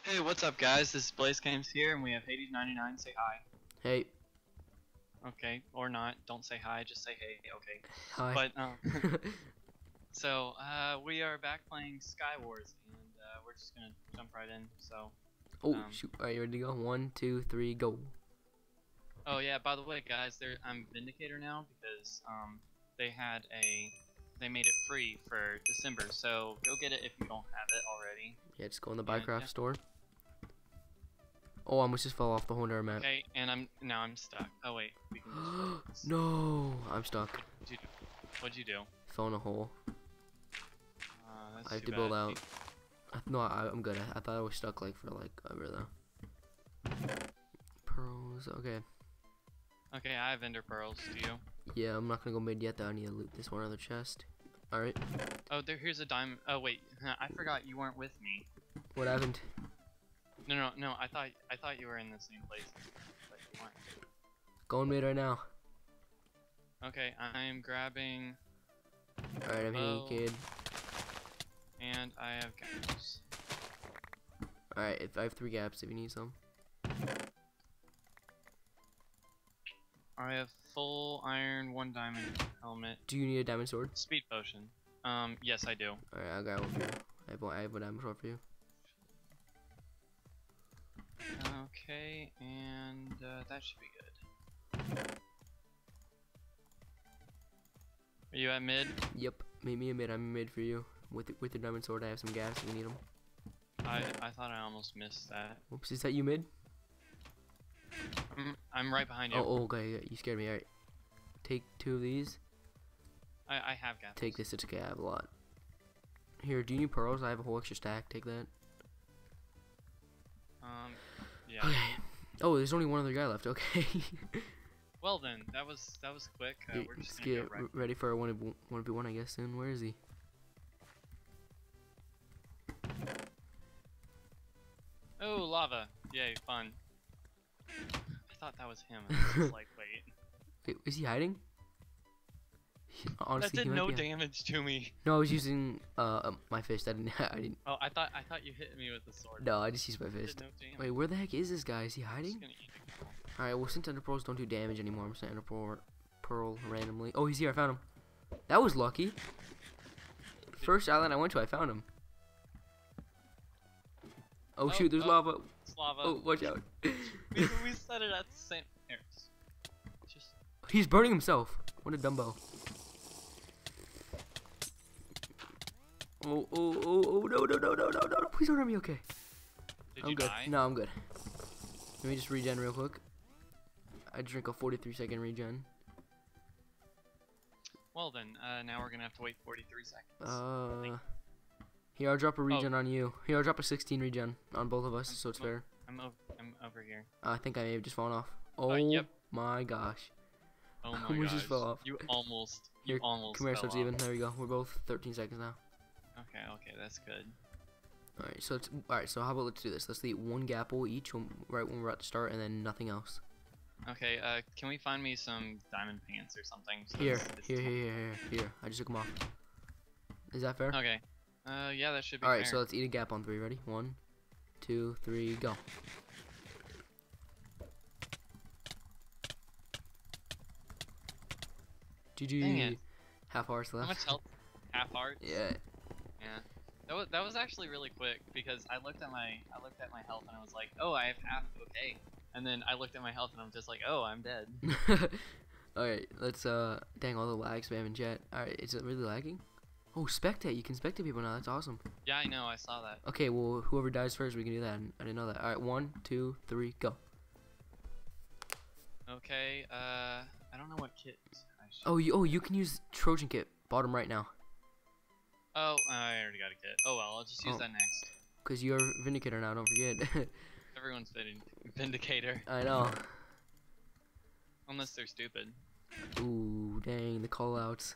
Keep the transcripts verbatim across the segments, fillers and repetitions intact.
Hey, what's up, guys? This is Blaze Games here, and we have Hades ninety-nine. Say hi. Hey. Okay, or not. Don't say hi. Just say hey. Okay. Hi. But um, so uh, we are back playing Sky Wars, and uh, we're just gonna jump right in. So. oh um, shoot! Are you ready to go? One, two, three, go. Oh yeah. By the way, guys, there I'm Vindicator now because um they had a they made it free for December. So go get it if you don't have it already. Yeah, just go in the Yeah, Minecraft yeah. store. Oh, I almost just fell off the whole entire map. Okay, and I'm now I'm stuck. Oh wait, we can just No, I'm stuck. What'd you do? What'd you do? Fell in a hole. Uh, that's I have too to build bad. out. I, no, I, I'm good. I, I thought I was stuck like for like ever though. Pearls. Okay. Okay, I have ender pearls. Do you? Yeah, I'm not gonna go mid yet though. I need to loot this one other chest. All right. Oh, there. Here's a diamond. Oh wait, I forgot you weren't with me. What happened? No, no, no. I thought I thought you were in the same place, but you weren't. Going mid right now. Okay, I'm grabbing, All right, I'm hitting you, Oh. kid. and I have gaps. All right, if I have three gaps, if you need some. I have full iron, one diamond helmet, Do you need a diamond sword? speed potion. Um, yes, I do. All right, I'll grab one for you. I have one, I have a diamond sword for you. Okay, and uh, that should be good. Are you at mid? Yep, meet me in mid. I'm in mid for you. With with your diamond sword, I have some gaps if you need them. I I thought I almost missed that. Oops, is that you mid? I'm I'm right behind you. Oh, oh, okay, you scared me. All right, take two of these. I I have gaps. Take this. It's okay. I have a lot. Here, do you need pearls? I have a whole extra stack. Take that. Um, yeah. Okay. Oh, there's only one other guy left. Okay. Well then, that was that was quick. Uh, we're just Let's gonna get go right. r- ready for a one one v one, I guess. Soon. Where is he? Oh, lava! Yay, fun. I thought that was him. And I was like, wait. Wait, is he hiding? He- Honestly, that he did might no be hiding. damage to me. No, I was using uh um, my fist. I didn't. I didn't. Oh, I thought I thought you hit me with the sword. No, I just used my It did fist. no damage. Wait, where the heck is this guy? Is he I'm hiding? just gonna eat it. Alright, well, since ender pearls don't do damage anymore, I'm just gonna ender pearl, pearl randomly. Oh, he's here. I found him. That was lucky. First island I went to, I found him. Oh, Oh, shoot, there's oh. lava. It's lava. Oh, watch out. we, we set it at the same. Here, just, just He's burning himself. What a dumbo. Oh, oh, oh, oh, no, no, no, no, no, no, no. Please don't hurt me, okay. did I'm you good. die? No, I'm good. Let me just regen real quick. I drink a forty-three second regen. Well then, uh, now we're gonna have to wait forty-three seconds. Uh, here, I'll drop a regen on you. Here, I'll drop a sixteen regen on both of us, I'm- so it's I'm fair. I'm over. I'm over here. Uh, I think I may have just fallen off. Oh, Uh, yep. my gosh. Oh my almost gosh. just fell off. You almost. You Here, almost. Come here, fell so it's off. even. There we go. We're both thirteen seconds now. Okay. Okay. That's good. Alright, so it's alright. So how about let's do this? Let's eat one gapple each when, right when we're about to start, and then nothing else. Okay. Uh, can we find me some diamond pants or something? So Here, it's- it's here, t- here, here, here, here. I just took them off. Is that fair? Okay. Uh, yeah, that should be Alright, fair. so let's eat a gap on three. Ready? One, two, three, go. Dang G G. it. Half hours How left. much health? Half heart. Yeah. Yeah. That was that was actually really quick because I looked at my I looked at my health and I was like, oh, I have half. Okay. And then I looked at my health and I'm just like, oh, I'm dead. Alright, let's uh dang all the lag spam in chat. Alright, is it really lagging? Oh, spectate, you can spectate people now, that's awesome. Yeah, I know. I saw that. Okay, well whoever dies first we can do that. I didn't know that. Alright, one, two, three, go. Okay. Uh, I don't know what kit. I should... Oh you oh you can use Trojan kit, bottom right now. Oh, I already got a kit. Oh well, I'll just use Oh. that next. Cause you're Vindicator now, don't forget. Everyone's vind- Vindicator, I know. unless they're stupid. Ooh, dang, the call outs.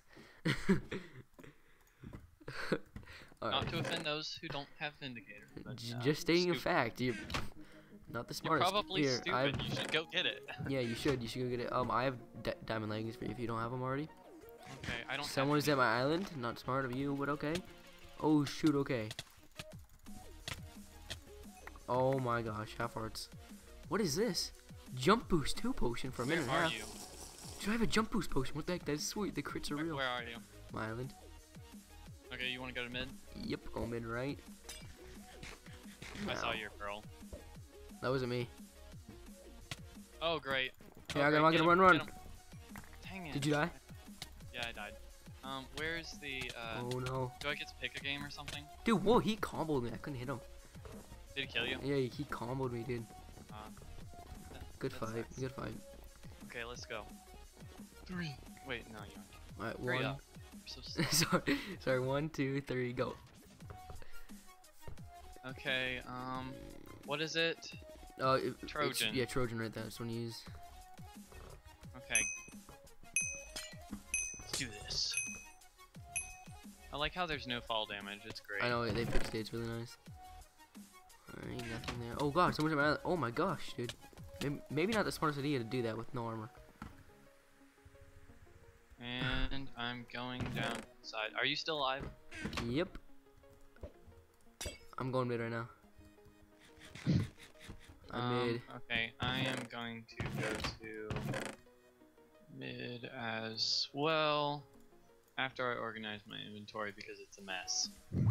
Not Alright. to offend those who don't have Vindicator. But, J- uh, Just stating a stupid. fact. You're not the You're smartest. probably Here, stupid. I've- You should go get it. yeah, you should. You should go get it. Um, I have di diamond leggings for you if you don't have them already. Okay, I don't. Someone have is at my island. Not smart of you, but okay. Oh shoot, okay. Oh my gosh, half hearts. What is this? Jump boost two potion for a Where minute and a are half. you? Should I have a jump boost potion? What the heck? That's sweet. The crits are Where, real. where are you? My island. Okay, you want to go to mid? Yep, go mid right. I saw Now. your pearl. That wasn't me. Oh, great. Oh, Yeah, I great. got Get to him, run, get run. him. Dang it. Did you die? Yeah, I died. Um, where's the, uh, Oh no. do I get to pick a game or something? Dude, whoa, he comboed me. I couldn't hit him. Did he kill you? Yeah, he comboed me, dude. Uh, that- Good that fight. sucks. Good fight. Okay, let's go. Three. Wait, no, you aren't. Alright, Hurry one. up. You're so slow. sorry, sorry. One, two, three, go. Okay, um, what is it? Uh, it, it's- Trojan. yeah, Trojan right there. That's one you use. Okay. Let's do this. I like how there's no fall damage. It's great. I know they fixed it. It's really nice. Alright, nothing there. Oh god, someone's around. Oh my gosh, dude. Maybe, maybe not the smartest idea to do that with no armor. And I'm going down side. Are you still alive? Yep. I'm going mid right now. I'm Um, mid. Okay, I am going to go to mid as well after I organize my inventory because it's a mess.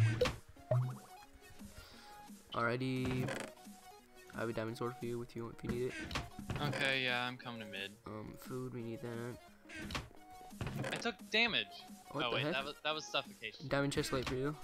Alrighty. I have a diamond sword for you with you if you need it. Okay, yeah, I'm coming to mid. Um, food, we need that. I took damage. What oh the wait, heck? that was that was suffocation. Diamond chest plate for you.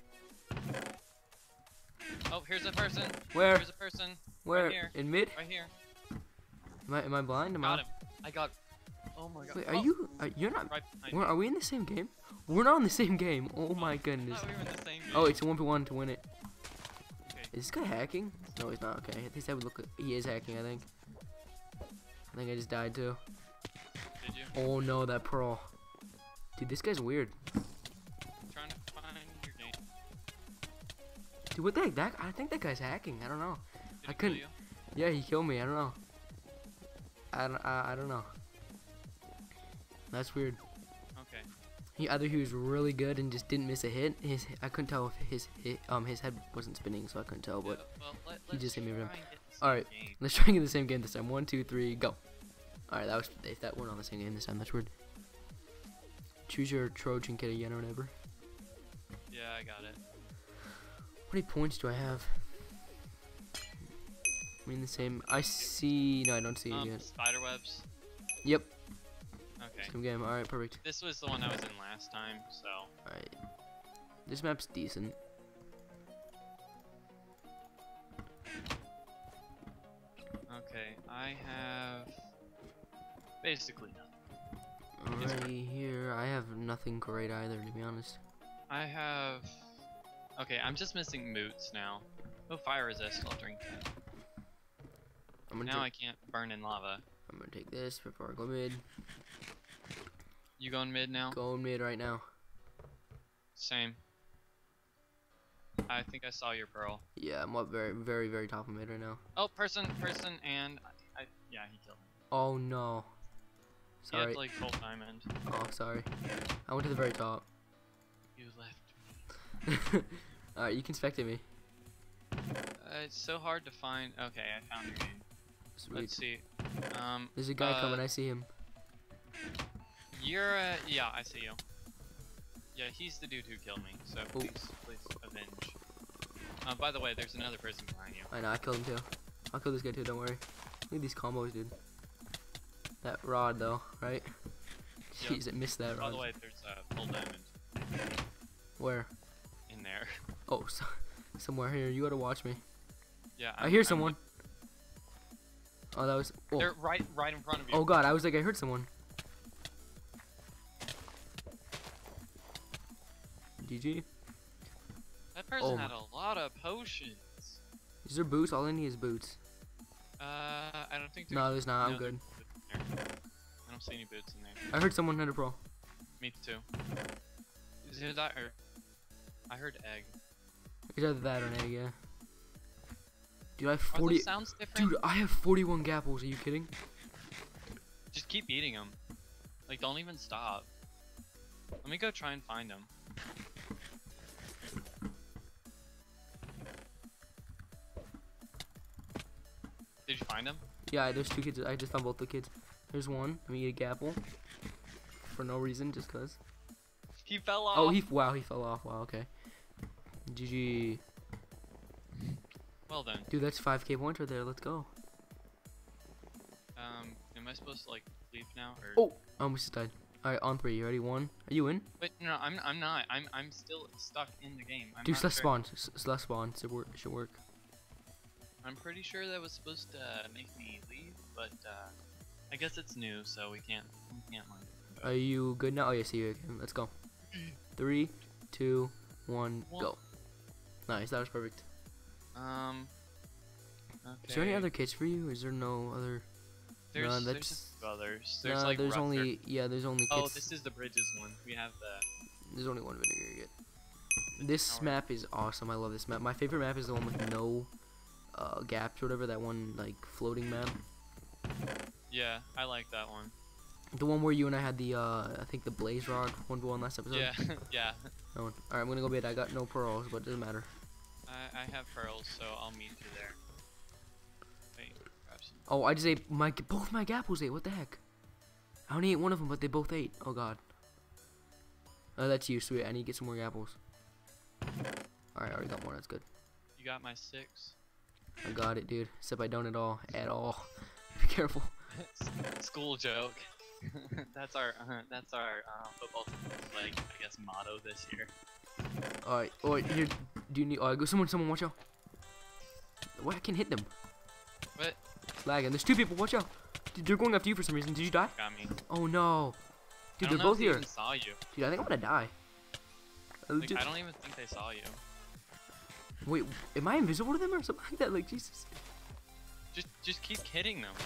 Oh, here's a person. Where? Here's a person. Where? Right here. In mid? Right here. Am I, am I blind? Am I? Got him. I got. Oh my god. Wait, are Oh, you? Are, you're not. right behind We're, me. are we in the same game? We're not in the same game. Oh my I goodness. thought we were in the same game. Oh, it's a one v one to win it. Okay. Is this guy hacking? No, he's not. Okay, at least I would look. He is hacking, I think. I think I just died too. Did you? Oh no, that pearl. Dude, this guy's weird. Trying to find your game. Dude, what the heck? That I think that guy's hacking. I don't know. Did I he kill couldn't- you? Yeah, he killed me. I don't know. I don't. I, I don't know. That's weird. Okay. He either he was really good and just didn't miss a hit. His I couldn't tell if his hit, um his head wasn't spinning, so I couldn't tell. But Yeah, well, let, he let's just hit me with him. try and get the Alright. same game. let's try and get the same game this time. One, two, three, go. All right, that was if that we're not on the same game this time. That's weird. Choose your Trojan kit again or whatever. Yeah, I got it. How many points do I have? I mean the same. I see. No, I don't see it Um, yet. spider webs. Yep. Okay. Same game. All right, perfect. This was the one I was in last time, so. All right. This map's decent. Okay, I have basically nothing. It's Right here, I have nothing great either, to be honest. I have. Okay, I'm just missing moots now. Oh, fire resist. I'll drink that. I'm gonna, Now ta- I can't burn in lava. I'm gonna take this before I go mid. You going mid now? Going mid right now. Same. I think I saw your pearl. Yeah, I'm up very, very, very top of mid right now. Oh, person, person, and I, I yeah, he killed me. Oh no. He had Sorry. like full diamond. Oh, sorry. I went to the very top. You left me. Alright, you can spectate me. Uh, it's so hard to find. Okay, I found your game. Sweet. Let's see. Um, There's a guy uh, coming, I see him. You're, uh, yeah, I see you. Yeah, he's the dude who killed me, so Oh. please, please avenge. Uh, by the way, there's another person behind you. I know, I killed him too. I'll kill this guy too, don't worry. Look at these combos, dude. That rod though, right? Yep. Jeez, I missed that By rod. the way, there's a full diamond Where? in there. Oh, so, somewhere here. You gotta watch me. Yeah, I I'm- hear I'm someone. Oh, that was. Oh. They're right, right in front of you. Oh god, I was like, I heard someone. G G. That person Oh had my- a lot of potions. Is there boots? All I need is boots. Uh, I don't think there's. No, there's not. I'm no, good. there's boots in there. I don't see any boots in there. I heard someone hit a pro. Me too. Did I? Or, I heard egg. It's either that or an egg, yeah. Dude, I have Are forty. those sounds different? Dude, I have forty-one gapples. Are you kidding? Just keep eating them. Like, don't even stop. Let me go try and find them. Did you find him? Yeah, there's two kids. I just found both the kids. There's one. Let me get a gapple. For no reason, just cause. He fell off. Oh, he wow, he fell off. Wow, okay. G G. Well done. Dude, that's five K points right there. Let's go. Um, am I supposed to like leave now or? Oh, I almost just died. All right, on three. You ready? One. Are you in? Wait, no, I'm I'm not. I'm I'm still stuck in the game. I'm Dude, not let's sure. spawn. S- s- Let's spawn. Should work. Should work. I'm pretty sure that was supposed to make me leave, but uh, I guess it's new, so we can't we can't like. Are you good now? Oh, yeah, see you again. Let's go. Three, two, one, One. go. Nice. That was perfect. Um. Okay. Is there any other kits for you? Is there no other? There's, no, there's that's- a few others. There's no, like there's Rutger. only yeah. There's only kits. Oh, this is the bridges one. We have the. There's only one vinegar you get. This Tower. map is awesome. I love this map. My favorite map is the one with no uh, gaps or whatever. That one like floating map. Yeah, I like that one. The one where you and I had the uh, I think the blaze rod one v one last episode. Yeah, yeah. No one. All right, I'm gonna go bid. I got no pearls, but it doesn't matter. I I have pearls, so I'll meet you there. Wait, grab some. Oh, I just ate my both my gapples ate. What the heck? I only ate one of them, but they both ate. Oh god. Oh, that's you. Sweet. I need to get some more apples. All right, I already got one. That's good. You got my six. I got it, dude. Except I don't at all. At all. Be careful. School joke. that's our uh, that's our uh, football team's, like I guess motto this year. All right. Oh, wait, here. Do you need? Oh, go. Someone. Someone. Watch out. What? I can hit them. What? It's lagging. There's two people. Watch out. Dude, they're going after you for some reason. Did you die? Got me. Oh no. Dude, I don't they're know both if they here. even saw you. Dude, I think I'm gonna die. Uh, Like, dude- I don't even think they saw you. Wait, am I invisible to them or something like that? Like Jesus. Just just keep hitting them.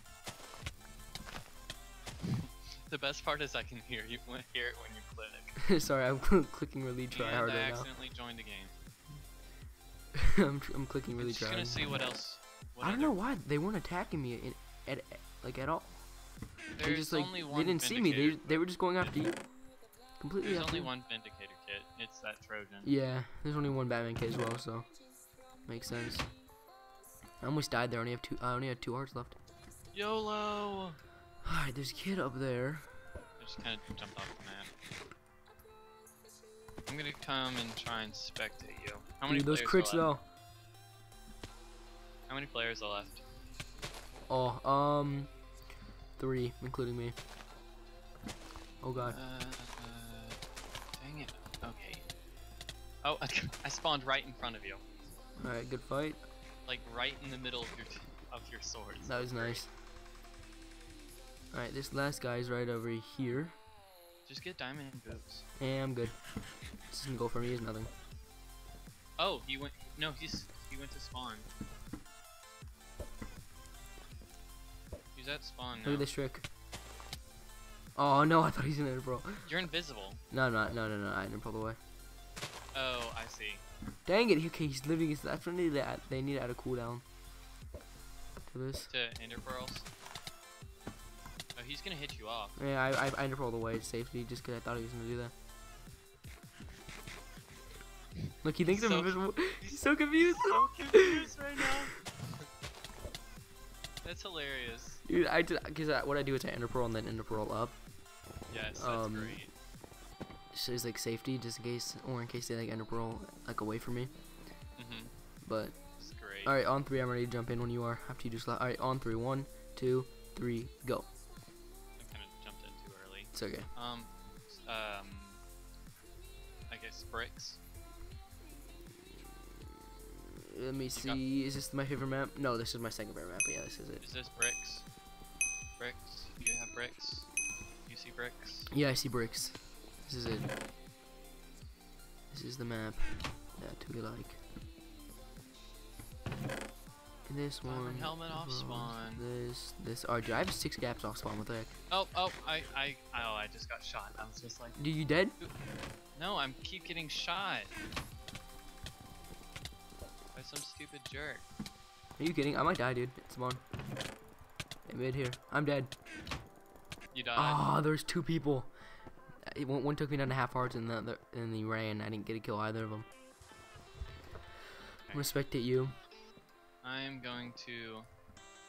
The best part is I can hear you when hear it when you click. Sorry, I'm clicking really try and hard I right accidentally joined the game. now. I'm, tr- I'm clicking really I'm just try. gonna see what else. What I don't other- know why they weren't attacking me in, at, at like at all. They There's just like only they one didn't see me. They Vindicator they were just going after you. Completely There's after only you. one Vindicator kit. It's that Trojan. Yeah, there's only one Batman kit as well, so makes sense. I almost died there. I only have two. I only had two hearts left. YOLO! Alright, there's a kid up there. I just kind of jumped off the map. I'm gonna come and try and spectate you. How many Dude, those players crits are left? though. How many players are left? Oh, um, three, including me. Oh god. Uh, uh, dang it. Okay. Oh, I spawned right in front of you. Alright, good fight. Like right in the middle of your of your swords. That was nice. Alright, this last guy is right over here. Just get diamond boots. And I'm good. This doesn't go for me, is nothing. Oh, he went. No, he's he went to spawn. He's at spawn now. Look at this trick. Oh no, I thought he's in there, bro. You're invisible. No, no, no, no, no, I didn't pull away. Oh, I see. Dang it, okay, he's living. That's when they need to add, they need to add a cooldown to this. To ender pearls. Oh, he's gonna hit you off. Yeah, I I, I underpearled away to safety just because I thought he was gonna do that. Look, he thinks He's I'm so- invisible. He's so confused. So confused right now. That's hilarious. Dude, I did because what I do is I enderpearl and then enderpearl up. Yes, that's Um, great. So it's like safety, just in case, or in case they like enderpearl like away from me. Mhm. But It's great. all right, on three, I'm ready to jump in when you are. After you do slap. All right, on three, one, two, three, go. I kind of jumped in too early. It's okay. Um, s- um, I guess bricks. Let me got- see. Is this my favorite map? No, this is my second favorite map. But yeah, this is it. Is this bricks? Bricks? You have bricks? You see bricks? Yeah, I see bricks. This is it. This is the map that we like. And this Diamond one. helmet off bronze, spawn. This, this. Oh, dude, I have six gaps off spawn. What the heck? Oh, oh, I, I, oh, I just got shot. I was just like, Dude, you dead? no, I'm keep getting shot by some stupid jerk. Are you kidding? I might die, dude. It's spawn. Hey, mid here. I'm dead. You died. Ah, there's two people. It, one, one took me down to half hearts and the other, and he ran. I didn't get a kill either of them. I'm gonna spectate you. I'm going to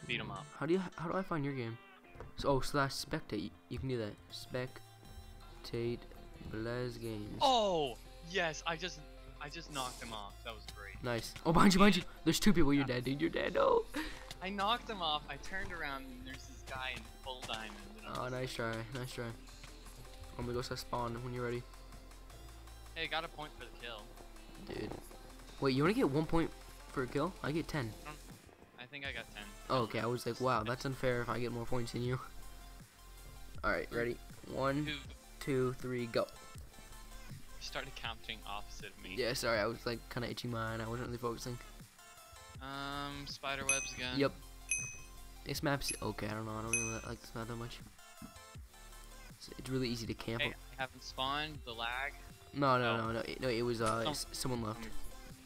beat them up. How do you? How do I find your game? So, oh, slash spectate. You can do that. Spectate Blaze Games. Oh yes, I just I just knocked him off. That was great. Nice. Oh, behind you, behind you. There's two people. You're dead, dude. You're dead. No. I knocked him off. I turned around and there's this guy in full diamond. And I Oh, was nice try. Nice try. I'm gonna go to spawn when you're ready, Hey, got a point for the kill. dude. Wait, you only get one point for a kill? I get ten. I think I got ten. Oh, okay, I was like, wow, that's unfair if I get more points than you. Alright, ready? One, Who two, three, go. started counting opposite of me? Yeah, sorry, I was like kind of itching mine. I wasn't really focusing. Um, spider webs again. Yep. This map's okay. I don't know. I don't really like this map that much. It's, it's really easy to camp. Hey, I haven't spawned. The lag. No, no, Oh. no, no. It, no, it was uh, Oh. s- someone left. Um,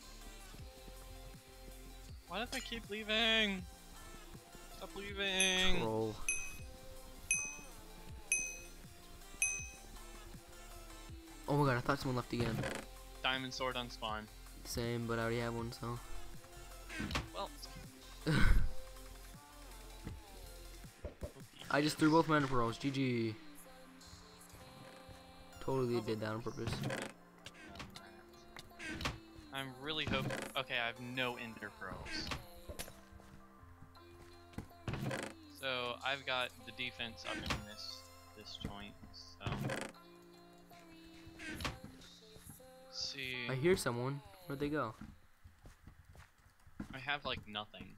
Why does I keep leaving? Stop leaving. Troll. Oh my god, I thought someone left again. Diamond sword on spawn. Same, but I already have one, so. Well. I just threw both my ender pearls. G G. Totally did that on purpose. I'm really hoping. Okay, I have no ender pearls. So I've got the defense up in this this joint. So let's see. I hear someone. Where'd they go? I have like nothing.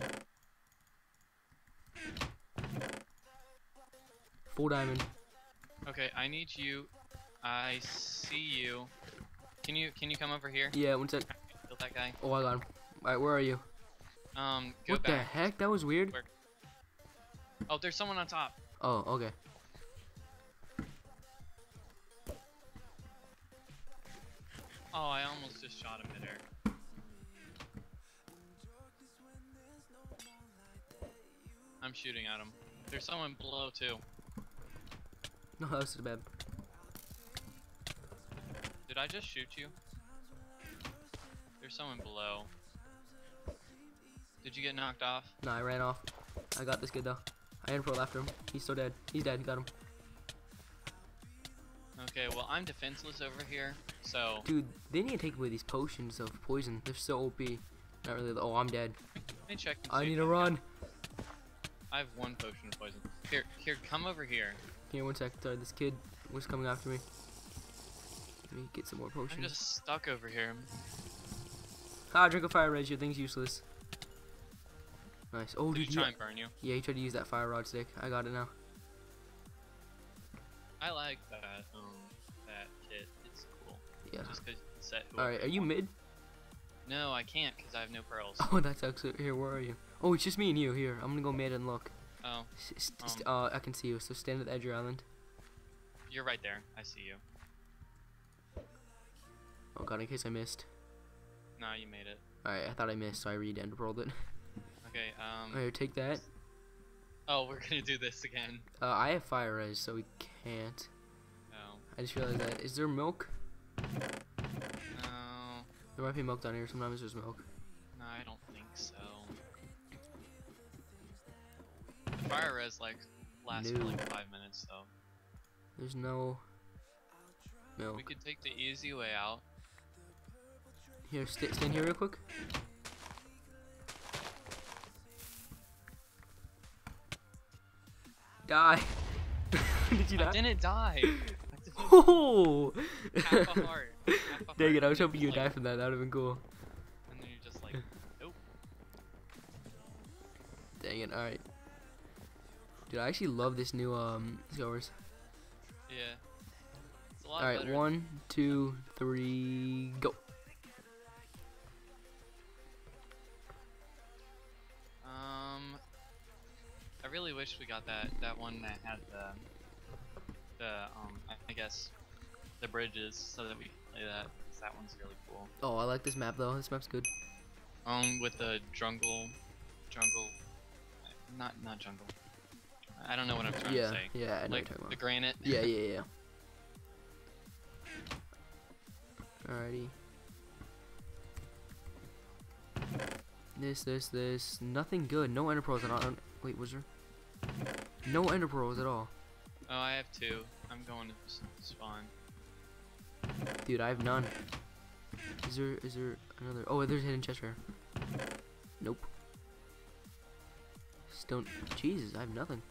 Full diamond. Okay, I need you. I see you. Can you can you come over here? Yeah, one sec. Kill that guy. Oh, I got him. Alright, where are you? Um, go What the back. heck? That was weird. Where- Oh, there's someone on top. Oh, okay. Oh, I almost just shot him midair. I'm shooting at him. There's someone below too. No, that was too bad. Did I just shoot you? There's someone below. Did you get knocked off? No, I ran off. I got this kid though. I ran pro after him. He's still dead. He's dead. Got him. Okay, well I'm defenseless over here, so Dude, they need to take away these potions of poison. They're so O P. Not really. Oh, I'm dead. let me check. and I see need if to I've run. got- I have one potion of poison. Here, here, come over here. Here, one sec. Sorry, this kid was coming after me. Let me get some more I'm potions. just stuck over here. Ah, drink a fire red. Your thing's useless. Nice. Oh, Did dude. he try Yeah, and burn you? yeah, he tried to use that fire rod stick. I got it now. I like that um that kit. It's cool. Yeah. Just cause you can set. All right, whoever are you want. mid? No, I can't because I have no pearls. Oh, that's actually here. Where are you? Oh, it's just me and you. Here, I'm gonna go mid and look. Oh, S s- Um. st uh, I can see you. So stand at the edge of your island. you're right there. I see you. Oh god, in case I missed. No, you made it. All right, I thought I missed, so I re-end rolled it. Okay. Um. All right, take that. Oh, we're gonna do this again. Uh, I have fire res, so we can't. No. I just realized that. Is there milk? No. There might be milk down here. Sometimes there's milk. No, I don't think so. The fire res like lasts for No. like five minutes though. There's no milk. We could take the easy way out. Here, st stand here real quick. Die. Did you I die? didn't die. I didn't Oh! half a heart. Half a Dang it, heart. I was hoping Just, you'd die like- from that. That would have been cool. And then you're just like, nope. Dang it, alright. Dude, I actually love this new um scores. Yeah. It's a lot Alright, better. one, two, three, go. Um, I really wish we got that that one that had the the um I I guess the bridges so that we could play that 'cause that one's really cool. Oh, I like this map though. This map's good. Um, with the jungle, jungle, not not jungle. I don't know what I'm trying Yeah, to say. yeah, I know what Like you're talking the about. granite. Yeah, yeah, yeah. Alrighty. This, this, this. Nothing good. No ender pearls at all. Wait, was there? No ender pearls at all. Oh, I have two. I'm going to s- spawn. Dude, I have none. Is there, is there another? Oh, there's a hidden chest here. Nope. Stone. Jesus, I have nothing.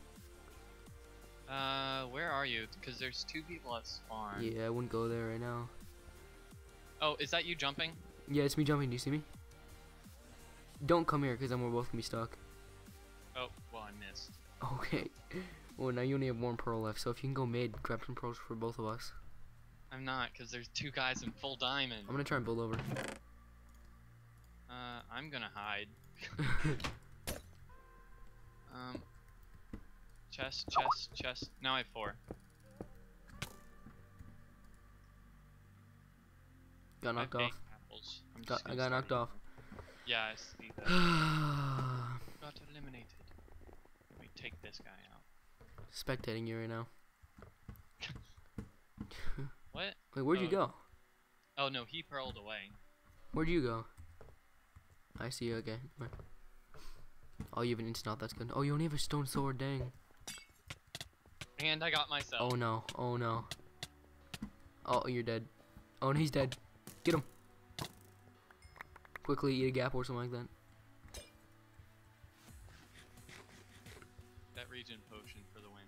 Uh, where are you? Because there's two people at spawn. Yeah, I wouldn't go there right now. Oh, is that you jumping? Yeah, it's me jumping. Do you see me? Don't come here, because then we're both gonna be stuck. Oh, well, I missed. Okay. Well, now you only have one pearl left, so if you can go mid, grab some pearls for both of us. I'm not, because there's two guys in full diamond. I'm gonna try and build over. Uh, I'm gonna hide. um, chest, chest, chest. Now I have four. Got knocked I have off. baked apples. I'm Got, just I gonna got start knocked off. eating. Yeah, I see that. Got eliminated. Let me take this guy out. Spectating you right now. What? Wait, where'd oh. you go? Oh no, he pearled away. Where'd you go? I see you, okay. Right. Oh, you have an instant out, that's good. Oh, you only have a stone sword, dang. And I got myself. Oh no, oh no. Oh, you're dead. Oh, and he's dead. Get him. Quickly eat a gap or something like that. That regen potion for the win.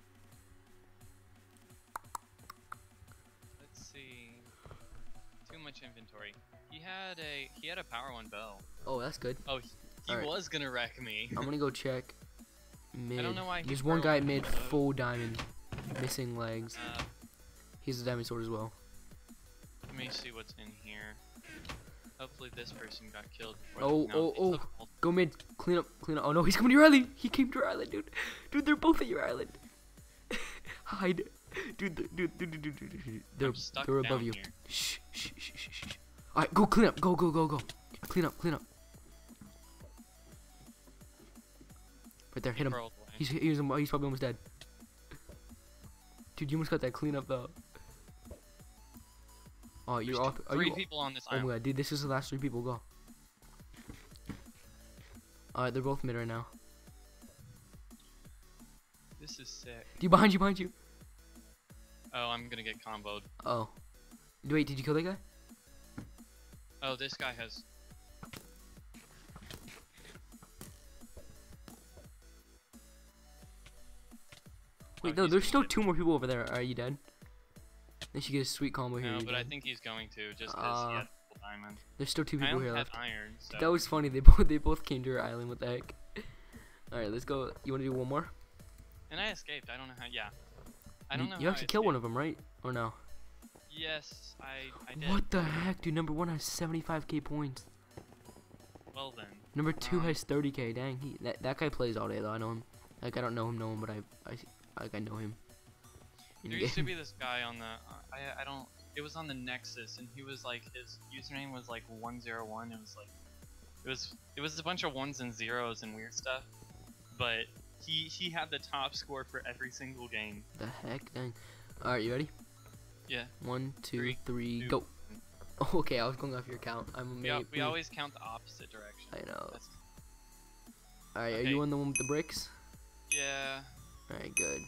Let's see. Too much inventory. He had a he had a power one bow. Oh, that's good. Oh, he, he Alright. was gonna wreck me. I'm gonna go check mid. I don't know why he There's one guy pearled mid, bow. full diamond, missing legs. Uh, He's a diamond sword as well. let me see what's in here. Hopefully this person got killed before. Oh, they, no, oh, they oh. took all- Go mid, clean up, clean up. Oh no, he's coming to your island. He came to your island, dude. Dude, they're both at your island. Hide. Dude, dude, dude, dude, dude, dude, dude, dude. They're, I'm stuck they're above down you. here. Shh, shh, shh, shh, shh. Alright, go clean up. Go, go, go, go. Clean up, clean up. Right there, He hit him. pearled away. He's, he's, he's probably almost dead. Dude, you almost got that clean up though. Oh, you're There's off. Are three you? people on this Oh island. my god, dude, this is the last three people. Go. Alright, they're both mid right now. This is sick. Dude, behind you, behind you. Oh, I'm gonna get comboed. Oh. Wait, did you kill that guy? Oh, this guy has. Wait, Oh, no, he's there's still muted. two more people over there. Are you dead? They should get a sweet combo here. No, you but I dead. think he's going to just because he Uh, had full diamond. There's still two I people only here had left. iron, so. That was funny. They both they both came to your island. What the heck? All right, let's go. You want to do one more? And I escaped. I don't know how. Yeah. I don't you, know. You how have to I kill one escaped. of them, right? Or no? Yes, I. I did. What the heck, dude? Number one has seventy-five K points. Well then. Number two Um, has thirty K. Dang, he that that guy plays all day though. I know him. Like I don't know him, know him, but I I like I know him. In There used to game. be this guy on the. Uh, I I don't. It was on the Nexus, and he was like his username was like one zero one. It was like. It was it was a bunch of ones and zeros and weird stuff, but he he had the top score for every single game. The heck, dang. All right, you ready? Yeah. One, two, Three, three, two, go. Oh, okay, I was going off your count. I'm We, al- made, we always count the opposite direction. I know. That's- All right, are Okay. you on the one with the bricks? yeah. All right, good.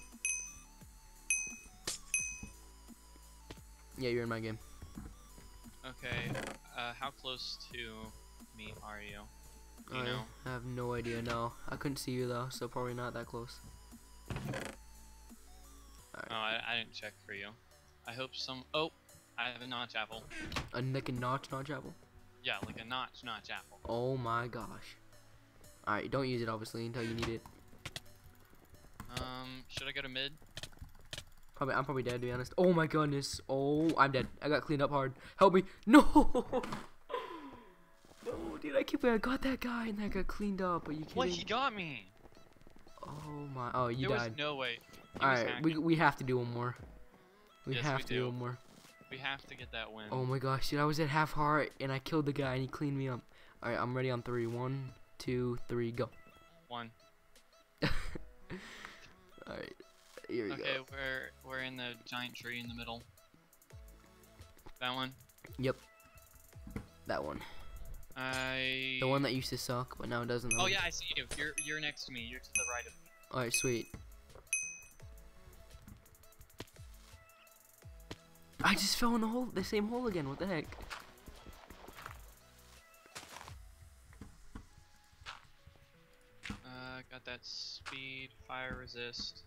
Yeah, you're in my game. Okay. Uh, how close to me are you? Do you I know? have no idea. No, I couldn't see you though, so probably not that close. Oh, I, I didn't check for you. I hope some. Oh, I have a notch apple. A nick and notch, notch apple. Yeah, like a notch notch apple. Oh my gosh. All right, don't use it obviously until you need it. Um, should I go to mid? Probably, I'm probably dead to be honest. Oh my goodness. Oh, I'm dead. I got cleaned up hard. Help me. No. No, dude, I can't believe I got that guy and that got cleaned up. Are you kidding? What? He got me. Oh my. Oh, you there died. was no way. He All was right, we hacking. we have to do one more. We Yes, have we to do. do. one more. We have to get that win. Oh my gosh, dude, I was at half heart and I killed the guy and he cleaned me up. All right, I'm ready on three. One, two, three, go. One. All right, here we Okay, go. we're we're in the giant tree in the middle. That one. Yep. That one. I. The one that used to suck, but now it doesn't. Oh yeah, I see you. You're you're next to me. You're to the right of me. Alright, sweet. I just fell in the hole, the same hole again. What the heck? Uh, got that speed, fire resist.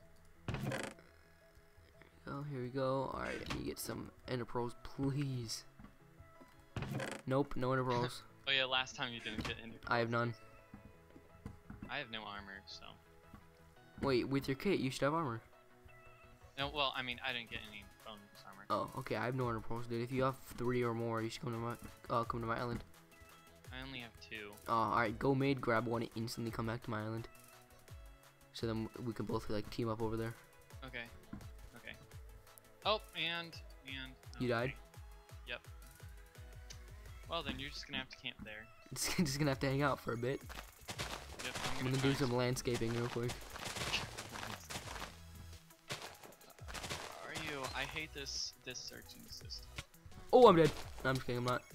Oh, here we go. Alright, I need to get some ender pearls, please. Nope, no ender pearls. Oh yeah, last time you didn't get ender. I have none. I have no armor, so. Wait, with your kit, you should have armor. No, well, I mean, I didn't get any bonus armor. Oh, okay. I have no ender pearls, dude. If you have three or more, you should come to my uh, come to my island. I only have two. Uh, all right, go mid, grab one, and instantly come back to my island. So then we can both like team up over there. Okay. Okay. Oh, and and. You died? Okay. Yep. Well, then you're just gonna have to camp there. Just, just gonna have to hang out for a bit. Yep. I'm I'm gonna gonna do some landscaping real quick. Are you? I hate this this searching system. Oh, I'm dead. No, I'm just kidding. I'm not.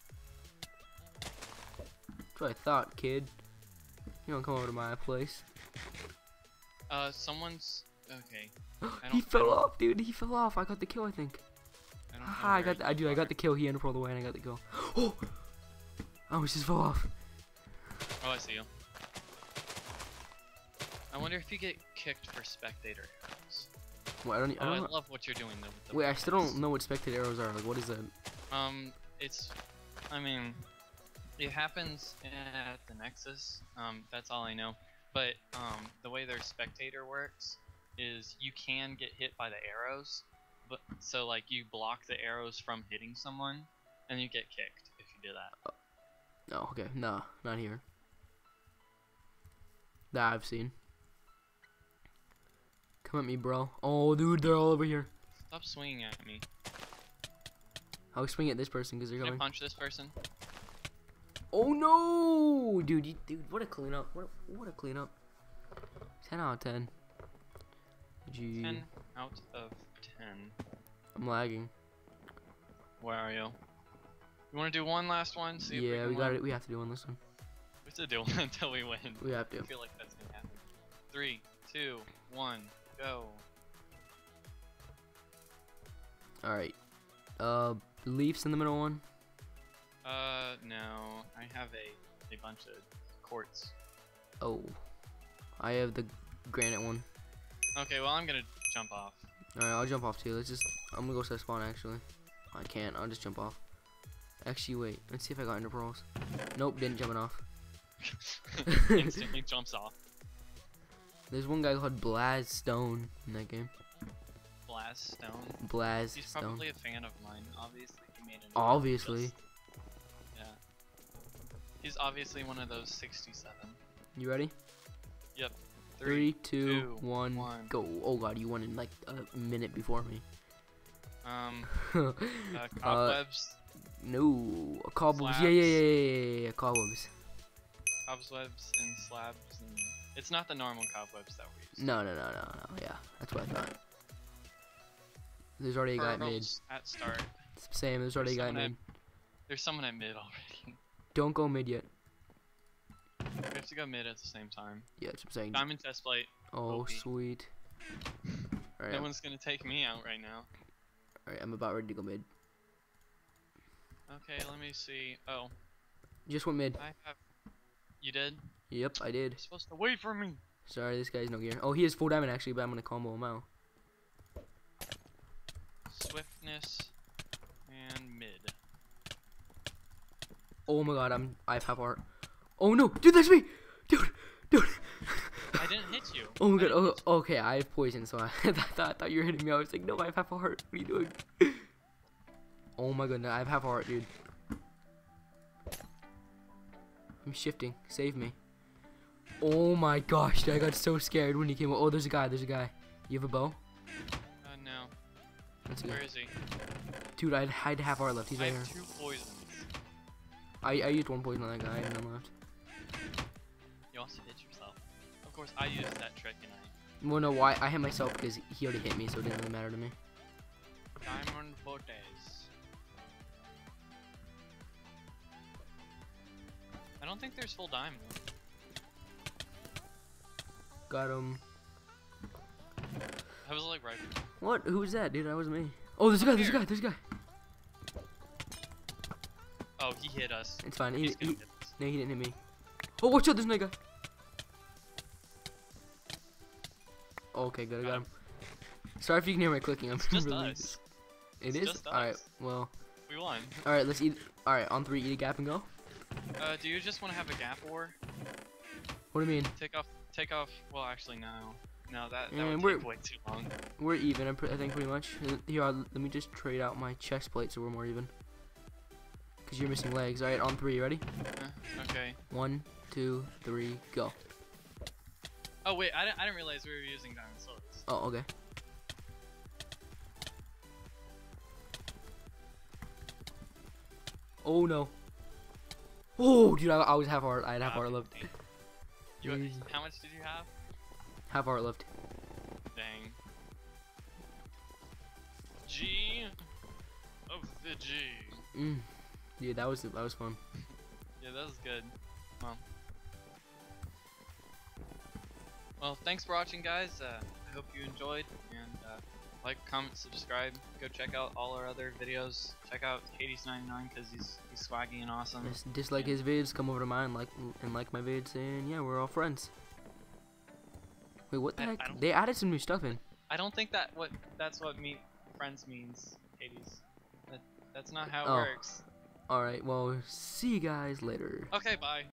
That's what I thought, kid. You don't come over to my place. Uh, someone's okay. I He don't- I fell don't- off, dude. He fell off. I got the kill, I think. I don't know Haha, I where got. The, I you do. I are. got the kill. He ended all the way, and I got the kill. Oh, I almost just fell off. Oh, I see you. I wonder if you get kicked for spectator arrows. Wait, I don't. I Oh, I don't know. love what you're doing though. With the Wait, I still weapons. don't know what spectator arrows are. Like, what is that? Um, it's, I mean, it happens at the Nexus. Um, that's all I know. But um, the way their spectator works is you can get hit by the arrows, but so like you block the arrows from hitting someone, and you get kicked if you do that. No, okay, nah, not here. That I've seen. Come at me, bro. Oh, dude, they're all over here. Stop swinging at me. I'll swing at this person because they're Can I coming. punch this person? Oh no, dude, you, dude, what a cleanup! What, a, what a cleanup! Ten out of ten. Gee, ten out of ten. I'm lagging. Where are you? You want to do one last one? See if we Yeah, can we got win? it. We have to do on this one. We have to do one until we win. We have I to. feel like that's gonna happen. Three, two, one, go. All right. Uh, Leafs in the middle one. Uh, no. I have a, a bunch of quartz. Oh, I have the granite one. Okay, well, I'm gonna jump off. All right, I'll jump off too. Let's just. I'm gonna go set spawn actually. I can't. I'll just jump off. Actually, wait. Let's see if I got ender pearls. Nope, didn't jumping off. Instantly jumps off. There's one guy called Blaz Stone in that game. Blast Stone. Blaz He's Stone. probably a fan of mine. Obviously, he made it. Obviously. Yeah. He's obviously one of those sixty-seven. You ready? Yep. Three, two, two, one, one. go. Oh god, you won in like a minute before me. Um. Uh, cobwebs. No, cobwebs. Slabs. Yeah, yeah, yeah, yeah, yeah, yeah, cobwebs. Cobwebs and slabs and. It's not the normal cobwebs that we use. No, no, no, no, no. Yeah, that's what I thought. There's already a guy at mid. Pearls at start. Same. There's already a guy at someone mid. There's someone at mid already. Don't go mid yet. We have to go mid at the same time. Yeah, that's what I'm saying. Diamond test plate. Oh, O P. sweet. Alright, No I'm, one's gonna take me out right now. alright, I'm about ready to go mid. Okay, let me see. Oh, Just went mid. I have. You did? Yep, I did. You're supposed to wait for me. Sorry, this guy's no gear. Oh, he has full diamond actually, but I'm gonna combo him out. Swiftness and mid. Oh my god, I'm I have half heart. Oh no, dude, that's me, dude, dude. I didn't hit you. Oh my I god. didn't Oh, hit you. okay, I have poison, so I, I thought I thought you were hitting me. I was like, no, I have half a heart. What are you doing? Oh my goodness, I have half a heart, dude. I'm shifting. Save me. Oh my gosh, dude, I got so scared when he came. Oh, there's a guy. There's a guy. You have a bow? Uh, no. That's Where good. is he? Dude, I'd I'd half heart left. He's I right have here. two poisons. I I used one poison on that guy. I have none left. You also hit yourself. Of course, I used that trick and I. Well, no, why? I hit myself because he already hit me, so it didn't really matter to me. Diamond Fortes. don't think there's full dime though. Got him. I was like right. What? Who was that, dude? That was me. Oh, there's a guy. There's a guy. There's a guy. Oh, he hit us. It's fine. He, He's he, gonna hit us. no, he didn't hit me. Oh, watch out! There's another guy. Oh, okay, good. I got him. Sorry if you can hear my clicking. I'm It's just really. us. It It's is. just All right. us. Well. We won. All right. Let's eat. All right. On three, eat a gap and go. Uh, do you just want to have a gap war? What do you mean? Take off. Take off. Well, actually, no. No, that that Yeah, would we're- take way too long. We're even. I'm pre I think pretty much. Uh, Here, I'll, let me just trade out my chest plate so we're more even. Cause you're missing legs. All right. On three. You ready? Uh, okay. One, two, three, go. Oh wait, I didn't. I didn't realize we were using diamond swords. Oh, okay. Oh no. Oh, dude, I, I was half heart. I had half Ah, heart left. You, Jeez. how much did you have? Half heart left. Dang. G of the G. Mm. Yeah, that was that was fun. Yeah, that was good. Well. Well, thanks for watching, guys. Uh, I hope you enjoyed, and uh, like, comment, subscribe. Go check out all our other videos. Check out Hades ninety-nine because he's he's swaggy and awesome. Just dislike Yeah. his vids, come over to mine, like and like my vids, and yeah, we're all friends. Wait, what the I- I heck? don't- They added some new stuff in. I don't think that what that's what meet friends means, Hades. That that's not how it Oh. works. All right, well, see you guys later. Okay, bye.